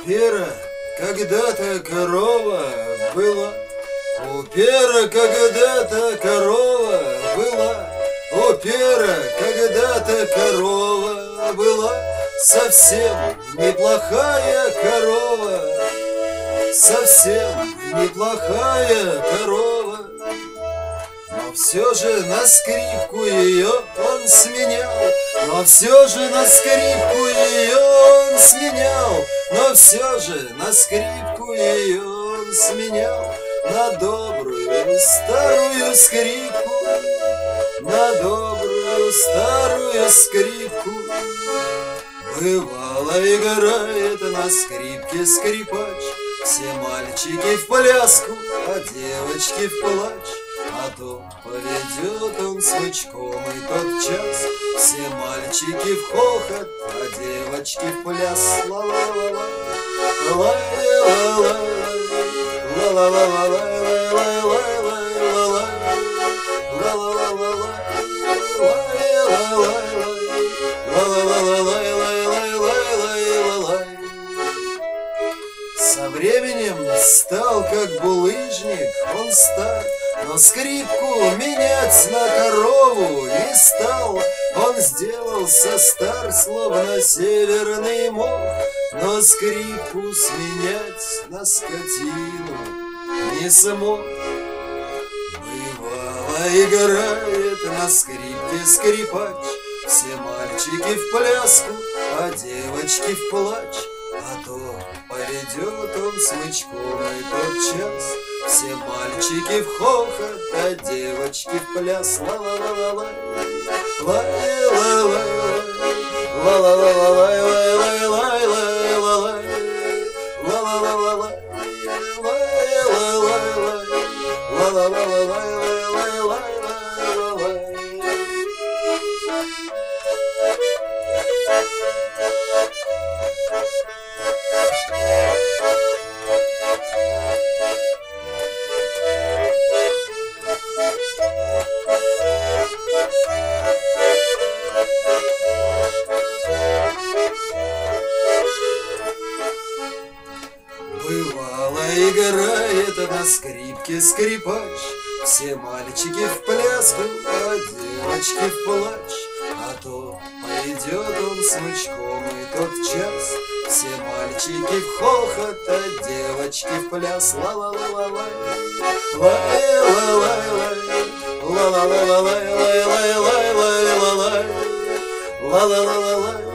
пера когда-то корова была, у пера когда-то корова была, у пера когда-то корова была, совсем неплохая корова, совсем неплохая корова. Но все же на скрипку ее он сменял, но все же на скрипку ее он сменял, но все же на скрипку ее он сменял на добрую старую скрипку, на добрую старую скрипку. Бывало играет на скрипке скрипач, все мальчики в пляску, а девочки в плач. А то поведет он смычком и тотчас все мальчики в хохот, а девочки в пляс. Ла-ла-ла-ла, ла-ла-ла-ла, ла-ла-ла-ла, со временем стал как булыжник он стар, но скрипку менять на корову не стал. Он сделался стар, словно северный мох, но скрипку сменять на скотину не смог. Бывало играет на скрипке скрипач, все мальчики в пляску, а девочки в плач. А то поведет он смычком и тотчас все мальчики в хохот, а девочки в пляс. Ла-ла-ла-ла-ла, ла-ла-ла-ла, ла-ла-ла-ла-ла, ла-ла-ла-ла-ла, ла-ла-ла-ла-ла, ла-ла-ла-ла-ла. Бывало играет на скрипке скрипач, все мальчики в пляску, а девочки в плач. А то пойдет он смычком и тотчас все мальчики в хохот, а девочки в пляс. Ла-ла-ла-ла-ла, ла-ла-ла-ла-ла, ла-ла-ла-ла-ла, ла-ла-ла-ла-ла, ла-ла-ла-ла-ла.